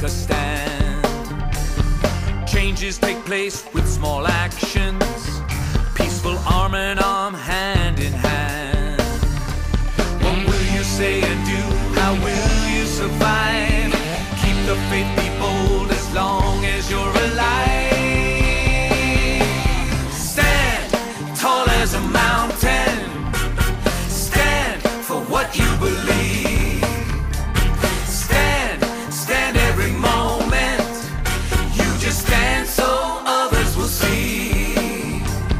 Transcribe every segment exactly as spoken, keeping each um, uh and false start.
a stand. Changes take place with small actions, peaceful arm in arm, hand in hand. What will you say and do? How will you survive? Keep the faith, be bold as long as you're alive. Stand tall as a mountain, stand for what you believe. Stand, stand every moment, you just stand so others will see.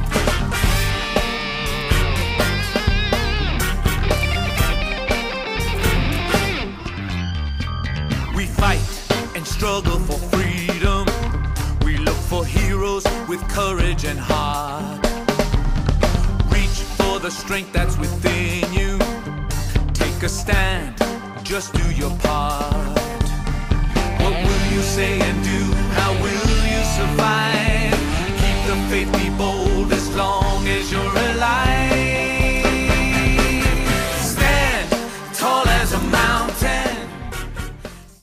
We fight and struggle for freedom, we look for heroes with courage and heart. Reach for the strength that's within you, take a stand, just do your part. What will you say and do? How will you survive? Keep the faith, be bold as long as you're alive.